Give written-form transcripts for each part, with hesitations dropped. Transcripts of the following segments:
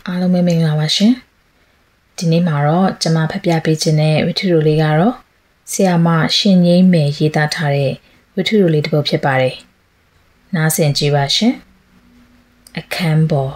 အားလုံးပဲမင်္ဂလာပါရှင်ဒီနေ့မှာတော့ကျွန်မဖတ်ပြပေးခြင်းတဲ့ဝတ္ထုလေးကတော့ဆရာမရှင်ငိမ့်မယ်ရေးသားထားတဲ့ဝတ္ထုလေးတစ်ပုဒ်ဖြစ်ပါတယ်နားဆင်ကြည့်ပါရှင်အခန်းပေါ်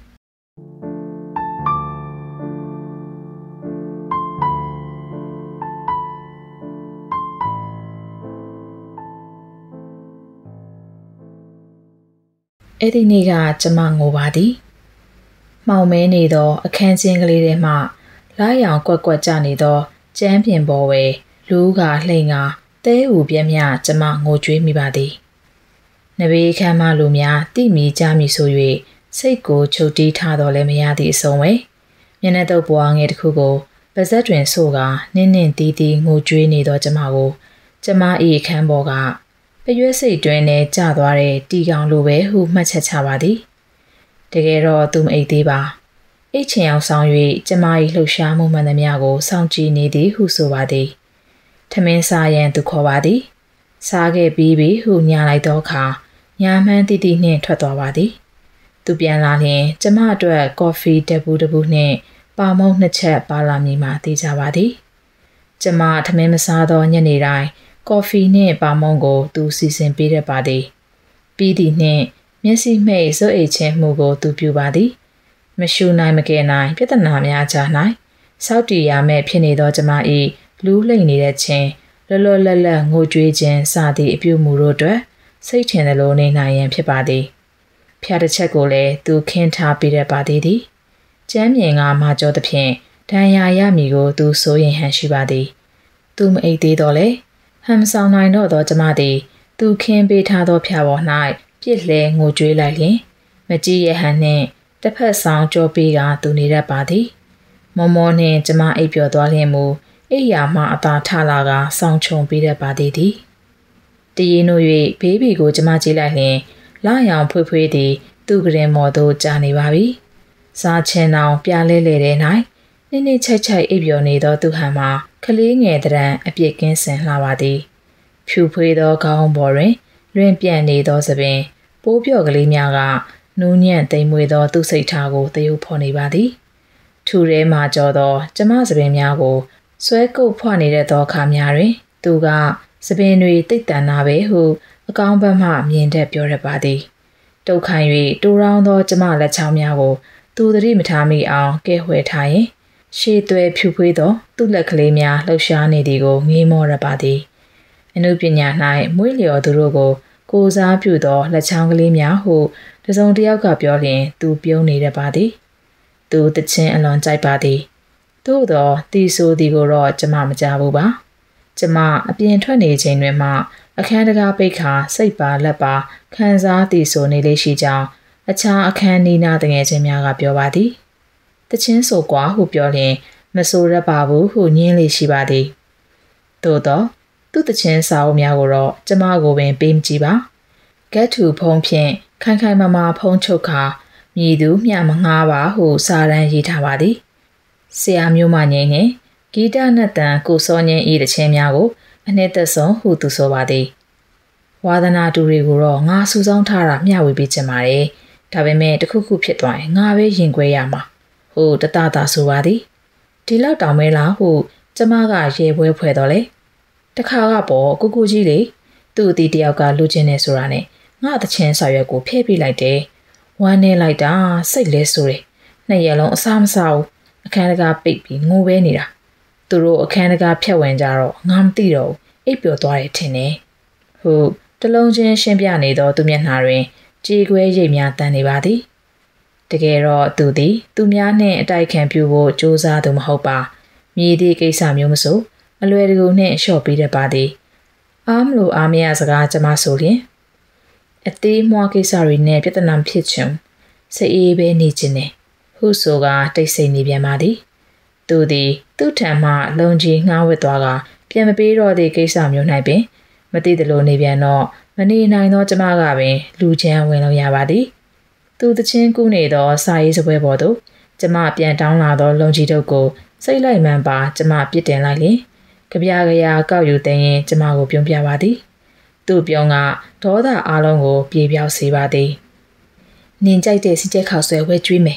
အဲ့ဒီနေ့ကကျွန်မငိုပါသည်မှောင်မဲနေသောအခန်းချင်းကလေးထဲမှလားရောင်ကွက်ကွက်ကျနေသောကျန်းပြင်ပေါ်ဝဲလူးကလှိန်ကတဲဥပြက်မြကျမငိုကြွေးမိပါသည်နဘေးခမ်းမလူများတိမီကြမီဆို၍စိတ်ကိုချုပ်တီးထားတော်လည်းမရသည့်အဆုံးပဲမျက်နှာတုပ်ပွားငယ်တစ်ခုကိုပါဇက်တွင်ဆို့ကနင်းနင်းတီးတီးငိုကြွေးနေသောကျမကိုကျမ၏အခန်းပေါ်ကပရွက်စိတ်တွင်နဲ့ကျသွားတဲ့တီကောင်လိုပဲဟုမှတ်ချက်ချပါသည်တကယ်တော့သူမအိပ်သေးပါအိတ်ချင်အောင်ဆောင်၍ကျမ၏လှုပ်ရှားမှုမှန်သမျှကိုစောင့်ကြည့်နေသည်ဟုဆိုပါသည်ထမင်းစားရန်သူခေါ်ပါသည်စားခဲ့ပြီးပြီဟုညာလိုက်သောအခါညာမှန်းတိတိနှင့်ထွက်သွားပါသည်သူပြန်လာလျင်ကျမအတွက်ကော်ဖီတပူတပူနှင့်ပါမုန့်နှစ်ချက်ပါလာမည်မှာသိကြပါသည်ကျမထမင်းမစားသောညနေတိုင်းကော်ဖီနှင့်ပါမုန့်ကိုသူစီစဉ်ပေးတတ်ပါသည်ပြီးသည်နှင့်မျက်စိမှိတ်စွပ်အိတ်ချင်းမှုကိုသူပြုပါသည်မရှူနိုင်မကယ်နိုင်ပြဿနာများကြား၌စောက်တီရမဲ့ဖြစ်နေသောကျမ၏လူးလိမ့်နေတဲ့ချင်းလောလောလတ်လတ်ငိုကြွေးခြင်းစသည့်အပြုမူတို့အတွက်စိတ်ထင်သလိုနေနိုင်ရန်ဖြစ်ပါသည်ဖျားတစ်ချက်ကိုလည်းသူခင်းထားပေးတတ်ပါသည်ကျမ်းမြင်ကမာကျော်သဖြင့်ဒဏ်ရာရမည်ကိုသူစိုးရင်ဟန်ရှိပါသည်သူမအိပ်သေးတော့လေဟမ်ဆောင်နိုင်တော့သောကျမသည်သူခင်းပေးထားသောဖျားပေါ်၌ပြစ်လဲငိုကြွေးလိုက်လျင်မကြည့်ရဟန်နှင့်တစ်ဖက်ဆောင်ကြောပေးကသူနေတတ်ပါသည်မောမောနှင့်ကျမအိပ်ပျော်သွားလျင်မူအိယာမှအသာထလာကဆောင်းချုံပေးတတ်ပါသည်တည်ရင်တို့၍ဘေးဘီကိုကျမကြည့်လိုက်လျင်လာရောင်ဖွေးဖွေးသည်သူ့ကရင်မော်သို့ကြာနေပါပြီစားချင်အောင်ပြလဲလေတဲ့၌နင်းနေချိုက်ချိုက်အိပ်ပျော်နေသောသူဟန်မှာကလေးငယ်တရံအပြစ်ကင်းစင်လှပါသည်ဖြူဖွေးသောခေါင်းပေါ်တွင်လွင်ပြန့်နေသောသပင်ပိုးပြော့ကလေးများကနူးညံ့သိမ်မွေ့သောသူ့စိတ်ထားကိုသရုပ်ဖော်နေပါသည်ထူထဲမှကြောသောကျမသပင်များကိုဆွဲကုပ်ဖွနေတဲ့သောအခါများတွင်သူကသပင်တွေတိတ်တန်နာပဲဟုအကောင်းဘက်မှမြင်တတ်ပြောရပါသည်တုတ်ခိုင်၍တိုးရောင်းသောကျမလက်ချောင်းများကိုသူသတိမထားမိအောင်ကဲဝှဲထားရင်ရှေးသွဲဖြူဖွေးသောသူ့လက်ကလေးများလှုပ်ရှားနေသည်ကိုငေးမောရပါသည်အနုပညာ၌မွေးလျော်သူတို့ကိုစားပြုသောလက်ချောင်းကလေးများဟုတစုံတစ်ယောက်ကပြောလျင်သူပြုံးနေတတ်ပါသည်သူတချင်းအလွန်ကြိုက်ပါသည်သို့သောတီဆိုသည်ကိုတော့ကျမမကြားဘူးပါကျမအပြင်ထွက်နေချိန်တွင်မှအခန်းတကားပိတ်ခါစိတ်ပါလက်ပါခံစားတီဆိုနေလေးရှိကြောင်းအခြားအခန်းနီးနားတငယ်ချင်းများကပြောပါသည်တချင်းဆိုကွာဟုပြောလျင်မဆိုရပါဘူးဟုညင်းလေးရှိပါသည်သို့သောသူ့တချင်းစာအုပ်များကိုတော့ကျမကိုပင်ပေးမကြည့်ပါကက်ထူဖုံးဖြင့်ခိုင်ခိုင်မာမာဖုံးချုပ်ခါမြည်သူမျှမငှားပါဟုစာရန်ရေးထားပါသည်ဆရာမျိုးမငိမ့်နှင့်ဂီတနတ်တန်ကိုစောငင်းဤတခြင်းများကိုအနှစ်သက်ဆုံးဟုသူဆိုပါသည်ဝါသနာတူတွေကိုတော့ငါစူဆောင်းထားတာမျှဝေပေးချင်ပါတယ်ဒါပေမဲ့တခုခုဖြစ်သွားရင်ငါပဲရင်ခွဲရမှာဟုတတတာဆိုပါသည်ဒီလောက်တောင်မဲလားဟုကျမကရေပွဲဖွဲ့တော်လေတခါကပေါ့ကိုကြီးလေသူ့အတီတယောက်ကလူချင်းနေဆိုတာနဲ့ငါတချင်းဆော်ရွက်ကိုဖျက်ပြလိုက်တယ်ဝမ်းနေလိုက်တာစိတ်လဲဆိုတယ်နှစ်ရက်လုံးအစားမစားဘူးအခန်းတကားပိတ်ပြီးငိုပဲနေတာသူတို့အခန်းတကားဖြတ်ဝင်ကြတော့ငါမသိတော့ဘူးအိပ်ပျော်သွားတယ်ထင်တယ်ဟုတ်တလုံးချင်းရှင်းပြနေသောသူမျက်နှာတွင်ကြေကွဲရိပ်များတန်နေပါသည်တကယ်တော့သူသည်သူများနှင့်အတိုက်ခံပြုဖို့ကြိုးစားသူမဟုတ်ပါမြည်သည့်ကိစ္စမျိုးမဆိုအလွယ်တကူနှင့်လျှော့ပေးတတ်ပါသည်အားမလို့အားမရစကားကျမဆိုလျင်အသေးမွှားကိစ္စတွေနဲ့ပြဿနာဖြစ်ချင်စိတ်အေးပဲနေခြင်းနဲ့ဟုဆိုကတိတ်ဆိတ်နေပြန်ပါသည်သူသည်သူ့ထံမှလုံကြီးငှားဝစ်သွားကပြန်မပေးတော့သည့်ကိစ္စမျိုး၌ပင်မသိသလိုနေပြန်တော့မနေနိုင်သောကျမကပင်လူချမ်းဝင်လို့ရပါသည်သူတချင်းကူးနေသောစာရေးစပွဲပေါ်သို့ကျမပြန်တောင်းလာသောလုံကြီးတို့ကိုစိတ်လိုက်မှန်ပါကျမပြစ်တင်လိုက်လျင်ကြပြာကောက်ယူသိရင်ကျမကိုပြုံးပြပါသည်သူ့ပြုံးကဒေါသအလုံးကိုပြေပြောက်စေပါသည်နင်ကြိုက်တဲ့စီကျက်ခေါက်ဆွဲဝဲကျွေးမယ်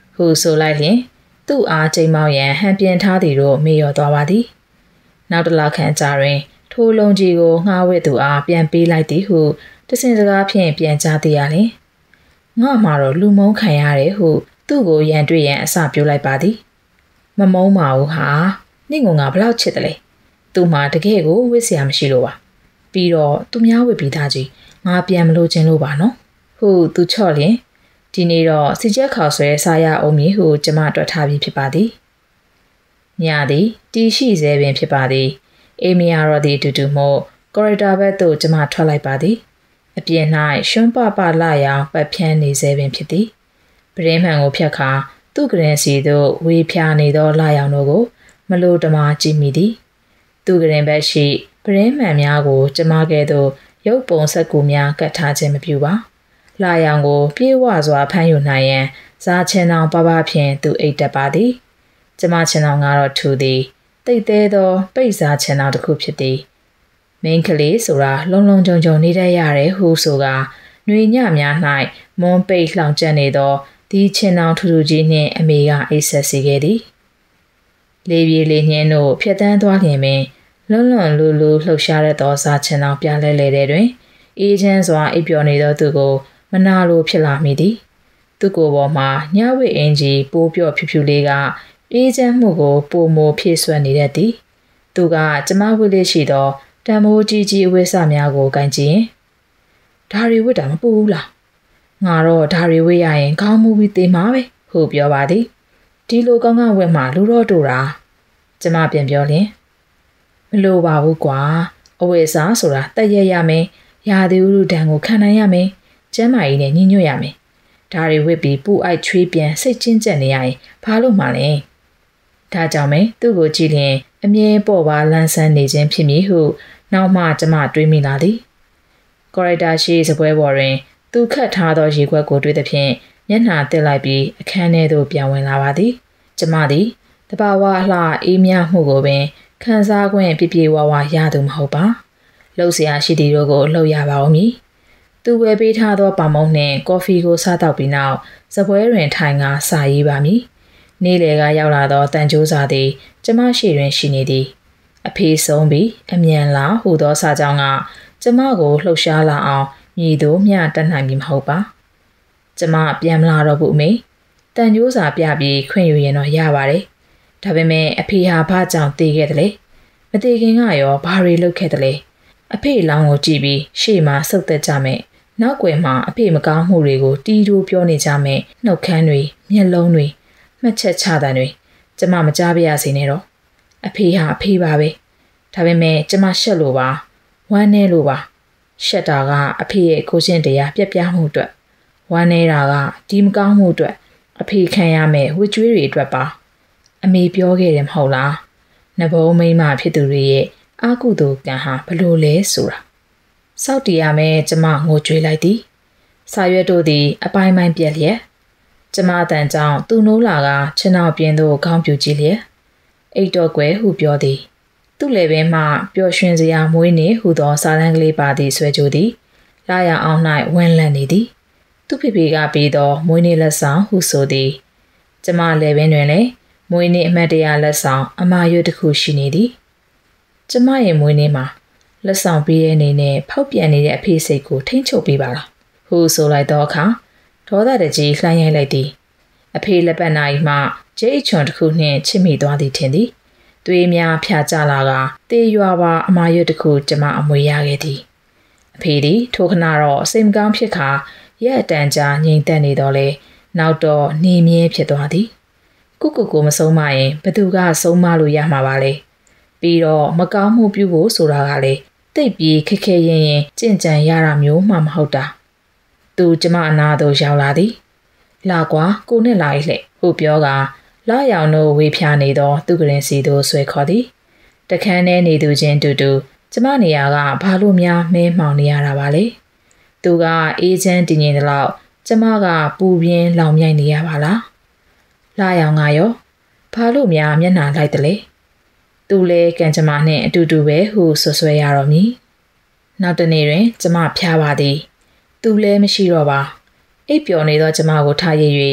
ဟုဆိုလိုက်လျင်သူ့အားချိန်မောင်ရန်ဟန်ပြန်ထားသည်တို့မေ့လျော့သွားပါသည်နောက်တစ်လခန့်ကြာတွင်ထိုးလုံးကြီးကိုငှားဝဲသူအားပြန်ပေးလိုက်သည်ဟုတစင်စကားဖြင့်ပြန်ကြားသိရလျင်ငါမှာတော့လူမုန်းခံရတယ်ဟုသူ့ကိုရန်တွေ့ရန်အစပြုလိုက်ပါသည်မမုန်းပါဘူးဟာနင့်ကငါဘလောက်ချစ်တယ်လဲသူမှတကယ်ကိုဝစ်စရာမရှိလို့ပါပြီးတော့သူများဝစ်ပြီးသားကြီးငါပြန်မလို့ခြင်းလို့ပါနော်ဟုသူချော့လျင်ဒီနေ့တော့စီချက်ခေါက်ဆွဲစားရအောင်မည်ဟုကျမတွက်ထားပြီးဖြစ်ပါသည်ညသည်တီရှိစေပင်ဖြစ်ပါသည်အေမီယာရော်သည်တူတူမို့ကော်ရီတာဘက်သို့ကျမထွက်လိုက်ပါသည်အပြင်၌ရှွန်းပပလာရောင်ပတ်ဖြန်းနေစေပင်ဖြစ်သည်ပရင်းမှန်ကိုဖြတ်ခါသူ့ကရင်စီသို့ဝေးဖြာနေသောလာရောင်တို့ကိုမလို့တမကြည့်မိသည်သူ့ကရင်ဘက်ရှိပရင်းမှန်များကိုကျမကဲ့သို့ရုပ်ပုံဆက်ကူများကတ်ထားခြင်းမပြုပါလာရောင်ကိုပြေးဝစွာဖမ်းယူနိုင်ရန်ဇာချင်အောင်ပပဖြင့်သူအိတ်တက်ပါသည်ကျမချင်အောင်ကတော့ထူသည်တိတ်သေးသောပိတ်စားချင်အောင်တစ်ခုဖြစ်သည်မင်းကလေးဆိုတာလုံလုံခြုံခြုံနေတတ်ရတယ်ဟုဆိုကຫນွေညများ၌မွန်းပိတ်လှောင်ကျက်နေသောဒီချင်အောင်ထူထူကြီးနှင့်အမေကအိတ်ဆက်စီခဲ့သည်လေပြေလေညင်းတို့ဖြတ်တန်းသွားလျင်ပင်လွန်းလွန်းလူလူလှုပ်ရှားရသောဇာချင်အောင်ပြလဲလေတဲ့တွင်အေးချမ်းစွာအိပ်ပျော်နေသောသူကိုမနာလိုဖြစ်လာမိသည်သူ့ကိုယ်ပေါ်မှာညဝိအင်ကြီးပိုးပြော့ဖြူဖြူလေးကအေးချမ်းမှုကိုပုံမဖြည့်ဆွက်နေတတ်သည်သူကကျမဝိလေးရှိသောတံမိုးကြီးကြီးအဝိစများကိုကန်ကြည့်ရင်ဒါရီဝိတာမပူဘူးလားငါတော့ဒါရီဝိရရင်ခေါင်းမူပြီးသေမှာပဲဟုပြောပါသည်ဒီလိုကောင်းကောင်းဝက်မှလူတော့တူတာကျမပြန်ပြောလျင်မလိုပါဘူးကွာအဝိစားဆိုတာတက်ရရမယ်ရာသီဥတုဒဏ်ကိုခံနိုင်ရမယ်ကျမ်းမာရေးနဲ့ညီညွတ်ရမယ်ဒါရီဝစ်ပြီးပူအိုက်ချွေးပြန်စိတ်ချင်းကျက်နေရရင်ဘာလို့မှလဲဒါကြောင့်မဲသူ့ကိုကြည့်လျင်အမြဲပေါ်ပါလန်းဆန်းနေခြင်းဖြစ်မည်ဟုနောက်မှကျမတွေးမိလာသည်ကော်ရီတာရှိစပွဲပေါ်တွင်သူခတ်ထားသောရေခွက်ကိုတွေ့သဖြင့်မျက်နှာတက်လိုက်ပြီးအခန်းထဲသို့ပြန်ဝင်လာပါသည်ကျမသည်တဘာဝအလှအေးမြမှုကိုပင်ခန်းစားခွင့်ပြပြဝဝရသူမဟုတ်ပါလှုပ်ရှားရှိသည်တို့ကိုလှုပ်ရပါဦးမည်သူဝယ်ပေးထားသောပါမုံနှင့်ကော်ဖီကိုစားတောက်ပြီးနောက်စပွဲတွင်ထိုင်ကာစာရေးပါမည်နေ့လယ်ကရောက်လာသောတန်ကြိုးစာသည်ကျမရှိတွင်ရှိနေသည်အဖေဆုံးပြီးအမြန်လာဟူသောစာကြောင်းကကျမကိုလှုပ်ရှားလာအောင်မြည်သို့မျှတက်နိုင်မည်မဟုတ်ပါကျမပြန်မလာတော့ဘူးအမေတန်ကြိုးစာပြပြီးခွင့်ယူရင်တော့ရပါတယ်ဒါပေမဲ့အဖေဟာဘာကြောင့်တည်ခဲ့တယ်လဲမတည်ခင်ကရောဘာတွေလုပ်ခဲ့တယ်လဲအဖေလောင်းကိုကြည့်ပြီးရှေ့မှာစုပ်သက်ကြမယ်နောက်ွယ်မှာအဖေမကောင်းမှုတွေကိုတီးတိုးပြောနေကြမယ်နှုတ်ခမ်းတွေမျက်လုံးတွေမှတ်ချက်ချတဲ့တွေကျမမကြားပြရစေနဲ့တော့အဖေဟာအဖေပါပဲဒါပေမဲ့ကျမရှက်လို့ပါဝမ်းနေလို့ပါရှက်တာကအဖေရဲ့ကိုချင်းတရားပြက်ပြားမှုအတွက်ဝမ်းနေတာကဒီမကောင်းမှုအတွက်အဖေခံရမယ်ဝှကြွေးတွေအတွက်ပါအမေပြောခဲ့တယ်မဟုတ်လားနဘုံမိန်းမဖြစ်သူတွေရဲ့အာကုသိုလ်ကံဟာဘလို့လဲဆိုတာစောက်တည်ရမယ်ကျမငိုကြွေးလိုက်သည်စာရွက်တို့သည်အပိုင်းပိုင်းပြက်လျက်ကျမအတန်ကြောင့်သူ့နိုးလာကခြေနှောက်ပြင်းသို့ခေါင်းပြူကြည့်လျက်အိတ်တော့ကွယ်ဟုပြောသည်သူ့လေပင်မှပျော်ရွှင်စရာမွေးနေဟုသောစာတန်းကလေးပါသည့်ဆွဲကြိုသည်လာရအောင်၌ဝန်းလန့်နေသည်သူ့ဖေဖေကပြီးသောမွေးနေ့လက်ဆောင်ဟုဆိုသည်ကျမလေပင်တွင်လည်းမွေးနေ့အမှတ်တရလက်ဆောင်အမာရွတ်တစ်ခုရှိနေသည်ကျမရဲ့မွေးနေ့မှာလက်ဆောင်ပေးတဲ့အနေနဲ့ဖောက်ပြန်နေတဲ့အဖေစိတ်ကိုထိမ့်ချုပ်ပေးပါလားဟုဆိုလိုက်သောအခါဒေါသတကြီးလှမ်းရိုက်လိုက်သည်အဖေလက်ပတ်နာရီမှဂျိတ်ချွန်တစ်ခုနှင့်ချစ်မိသွားသည်ထင်သည်သွေးများဖြာကျလာကတေးရွာပါအမာရွတ်တစ်ခုကျမအမွေရခဲ့သည်အဖေသည်ထိုခဏတော့စိတ်မကောင်းဖြစ်ခါရက်အတန်ကြာငြိမ်သက်နေတော့လေနောက်တော့နေမြဲဖြစ်သွားသည်ကိုမဆုံးမရင်ဘသူကဆုံးမလို့ရမှာပါလေပြီးတော့မကောင်းမှုပြုဖို့ဆိုတာကလေတိတ်ပြီးခက်ခဲရင်ကြင်ကြံရတာမျိုးမှမဟုတ်တာသူကျမအနာတို့ရောက်လာသည်လာကွာကိုနဲ့လာ၏လှဟုပြောကလာရောင်တို့ဝေဖြာနေသောသူကရင်စီတို့ဆွဲခေါ်သည်တခန်းထဲနေသူချင်းတူတူကျမနေရာကဘာလို့များမဲမှောင်နေရတာပါလေသူကအေးချမ်းတည်ငြိမ်တဲ့လောက်ကျမကပူပြင်းလောင်မြိုက်နေရပါလားလာရောင်ကရောဘာလို့များမျက်နှာလိုက်တယ်လဲသူလဲကံကြမ္မာနှင့်အတူတူပဲဟုဆွဆွဲရတော့မည်နောက်တနေ့တွင်ကျမဖျားပါသည်သူလဲမရှိတော့ပါအိပ်ပျော်နေသောကျမကိုထားရ၍အ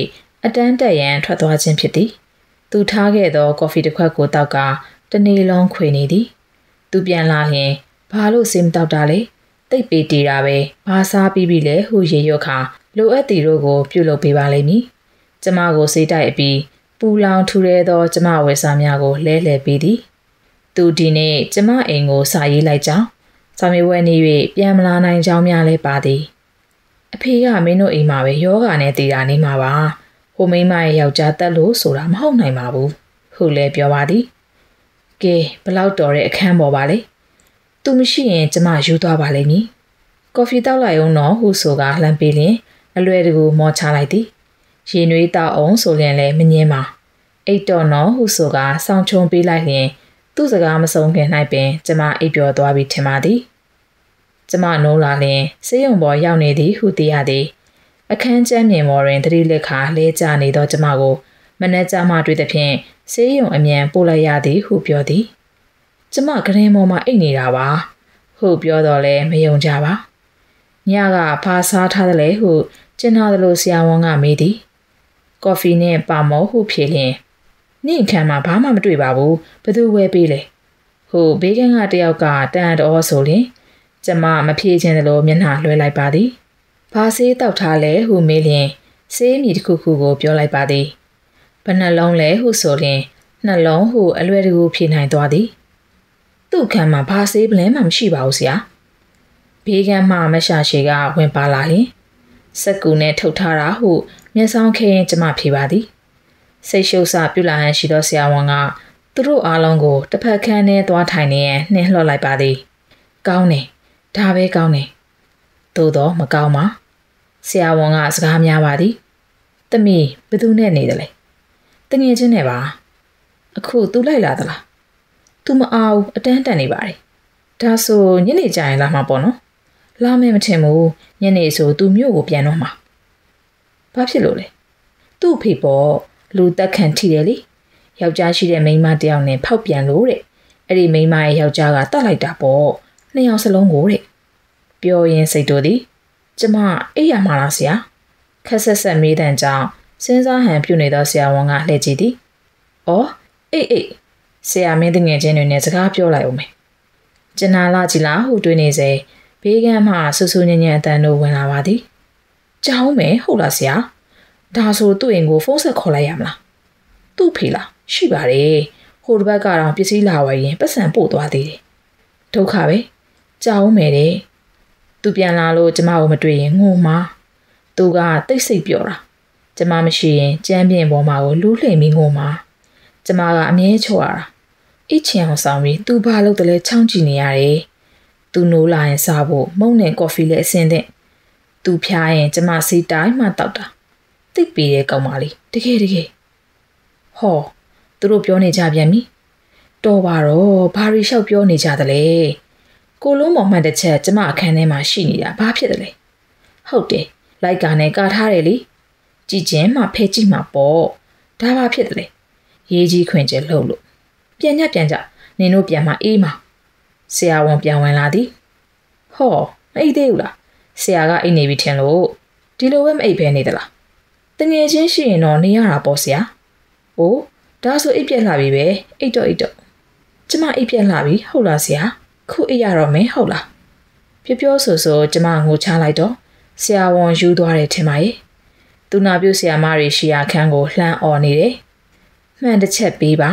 အတန်းတက်ရန်ထွက်သွားခြင်းဖြစ်သည်သူထားခဲ့သောကော်ဖီတစ်ခွက်ကိုတောက်ကတနေ့လုံးခွေနေသည်သူပြန်လာလျင်ဘာလို့စိမတောက်တာလဲတိတ်ပေတီတာပဲဘာစားပြီးပြီလဲဟုရေရွတ်ခါလိုအပ်သည်တို့ကိုပြုလုပ်ပေးပါလိမ့်မည်ကျမကိုစိတ်တိုက်အပြီးပူလောင်ထူရဲသောကျမဝယ်စားများကိုလဲလှယ်ပေးသည်သူဒီနေ့ကျမအိမ်ကိုစာရေးလိုက်ကြောင်းစာမေးပွဲနေ၍ပြန်မလာနိုင်ကြောင်းများလဲပါသည်အဖေကမင်းတို့အိမ်မှာပဲယောဂနဲ့တည်တာနေမှာပါဟိုမိန်းမရဲ့ယောက်ျားတက်လို့ဆိုတာမဟုတ်နိုင်ပါဘူးဟုလဲပြောပါသည်ကဲဘလောက်တော်တဲ့အခန်းပေါ်ပါလေသူမရှိရင်ကျမယူသွားပါလိမ့်မည်ကော်ဖီတောက်လိုက်အောင်တော့ဟုဆိုကလှမ်းပေးလျင်အလွယ်တကူမောချလိုက်သည်ရေနွေးတောက်အောင်ဆိုလျင်လည်းမငင်းပါအိတ်တော်နော်ဟုဆိုကဆောင်းချုံပေးလိုက်လျင်သူ့စကားမဆုံးခင်၌ပင်ကျမအိပ်ပျော်သွားပြီးထင်ပါသည်ကျမနိုးလာလျင်ဆေးရုံပေါ်ရောက်နေသည်ဟုသိရသည်အခန်းကျမ်းမြင်ပေါ်တွင်သတိလက်ခါလဲကျနေသောကျမကိုမနှက်ကြမှတွေ့သည်ဖြင့်ဆေးရုံအမြန်ပို့လိုက်ရသည်ဟုပြောသည်ကျမကရင်ပေါ်မှာအိတ်နေတာပါဟုပြောတော့လဲမယုံကြပါညကဖားစားထားတယ်လေဟုကျင်နာသလိုဆရာဝန်ကမေးသည်ကော်ဖီနဲ့ပါမောဟုဖြေလျင်နင့်ခန်းမှာဘာမှမတွေ့ပါဘူးဘယ်သူဝယ်ပေးလဲဟုဘေးကန်းကတယောက်ကတန်တော်ဆိုလျင်ကျမမဖြေခြင်းသလိုမျက်နှာလွှဲလိုက်ပါသည်ဘာဆေးတောက်ထားလဲဟုမေးလျင်ဆေးမြည်တစ်ခုခုကိုပြောလိုက်ပါသည်ဘယ်နှလုံးလဲဟုဆိုလျင်နှလုံးဟုအလွယ်တကူဖြေနိုင်သွားသည်သူ့ခန်းမှာဘာဆေးပလင်းမှမရှိပါဘူးဆရာဘေးကန်းမှမရှာရှည်ကဝင်ပါလာလျင်စက်ကူနဲ့ထုတ်ထားတာဟုမျက်စောင်းခဲရင်ကျမဖြေပါသည်စိတ်ရှုပ်စပြုလာဟန်ရှိသောဆရာဝန်ကသူတို့အားလုံးကိုတစ်ဖက်ခန်းထဲသွားထိုင်နေရန်နှင်လှော့လိုက်ပါသည်ကောင်းတယ်ဒါပဲကောင်းတယ်သို့တော့မကောင်းပါဆရာဝန်ကစကားများပါသည်တမီးဘယ်သူနဲ့နေတယ်လဲတငယ်ချင်းနဲ့ပါအခုသူလိုက်လာသလားသူမအားအတန်းတန်နေပါတယ်ဒါဆိုညနေကျရင်လာမှာပေါ့နော်လာမယ်မထင်ဘူးညနေဆိုသူမြို့ကိုပြန်တော့မှာဘာဖြစ်လို့လဲသူ့ဖေပေါ်လူတက်ခန့်ထိတယ်လေယောက်ျားရှိတဲ့မိန်းမတယောက်နဲ့ဖောက်ပြန်လို့တဲ့အဲ့ဒီမိန်းမရဲ့ယောက်ျားကတတ်လိုက်တာပေါ့နှစ်ယောက်စလုံးကိုတဲ့ပြောရင်စိတ်တို့သည်ကျမအိပ်ရမှာလားဆရာခက်ဆက်ဆက်မေးတဲ့ကြောင့်စဉ်းစားဟန်ပြုနေသောဆရာဝန်ကလှည့်ကြည့်သည်အော်အေးဆရာမင်းတငယ်ချင်းတွေနဲ့စကားပြောလိုက်အောင်မယ်ကျနာလာကြည်လားဟုတွေးနေစေဘေးကန်းမှဆူဆူညံ့ညံ့အတန်တို့ဝင်လာပါသည်ကြောင်းမယ်ဟုတ်လားဆရာဒါဆိုသူ့အိမ်ကိုဖုန်းဆက်ခေါ်လိုက်ရမလားသူ့ဖေလားရှိပါတယ်ဟိုတစ်ဘက်ကတော့ပစ္စည်းလာဝယ်ရင်ပတ်စံပို့သွားသေးတယ်ဒုက္ခပဲကြောင်းမယ်တဲ့သူပြန်လာလို့ကျမကိုမတွေ့ရင်ငိုမှာသူကတိတ်ဆိတ်ပြောတာကျမမရှိရင်ကြမ်းပြင်ပေါ်မှာကိုလူးလှိမ်ပြီးငိုမှာကျမကအမြဲချော့ရတာအိတ်ချင်အောင်ဆောင်ပြီးသူဘာလုပ်တယ်လဲချောင်းကြည့်နေရတယ်သူနိုးလာရင်စားဖို့မုန့်နဲ့ကော်ဖီလည်းအစင်းတဲ့သူဖျားရင်ကျမစီတိုင်းမှတောက်တာတိတ်ပေးတဲ့ကောင်မလေးတကယ်ဟောသူတို့ပြောနေကြပြန်ပြီတော်ပါတော့ဘာရီလျှောက်ပြောနေကြတယ်လေကိုလုံးမောင်မှန်တစ်ချက်ကျမအခန်းထဲမှာရှိနေတာဘာဖြစ်တယ်လဲဟုတ်တယ်လိုက်ကာနဲ့ကာထားတယ်လေကြည်ကျင်မှဖဲကြည့်မှာပေါ့ဒါဘာဖြစ်တယ်လဲရေးကြီးခွင်ကျလှုပ်လို့ပြန်ကြနင်တို့ပြန်မှအေးမှာဆရာဝန်ပြန်ဝင်လာသည်ဟောမအိတ်သေးဘူးလားဆရာကအိတ်နေပြီထင်လို့ဒီလိုပဲမအိတ်ဖဲနေသလားတငယ်ချင်းရှိရင်တော့နေရတာပေါ့ဆရာ။အိုးဒါဆိုအိတ်ပြက်လာပြီပဲအိတ်တော့ကျမအိတ်ပြက်လာပြီဟုတ်လားဆရာခုအိတ်ရတော့မယ်ဟုတ်လားပြောဆိုကျမငိုချလိုက်တော့ဆရာဝန်ယူသွားတယ်ထင်ပါရဲ့သူနာပြုဆရာမတွေရှိရာခန်းကိုလှမ်းអော်နေတယ်မှန်တစ်ချက်ပေးပါ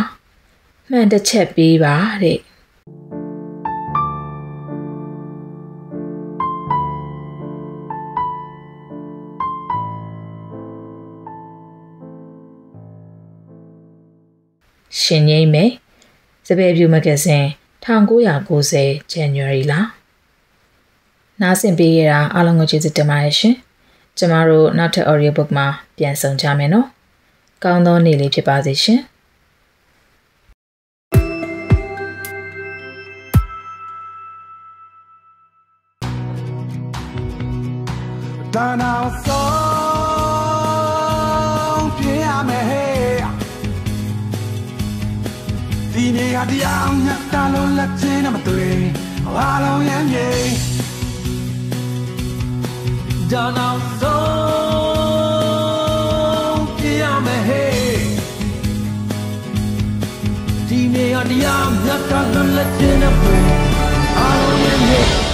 တဲ့ရှင်ငိမ့်မယ်စပယ်ဖြူမဂ္ဂဇင်း1990 January လနားဆင်ပေးရတာအားလုံးကိုကျေးဇူးတင်ပါတယ်ရှင်ကျမတို့နောက်ထပ် audio book မှာပြန်ဆောင်ကြမယ်နော်ကောင်းသောနေ့လေးဖြစ်ပါစေရှင်ဒါနောက်ဆုံးပြရမယ်ဒီနေ့ကတရားညတာလို့လက်ချင်းနဲ့မတွေ့အားလုံးရမ်းပြေဒါနောက်ဆုံးပြရတရားမြတ်တာလွတ်လပ်ခြင်းနဲ့ဖွင့်အားလုံးရဲ့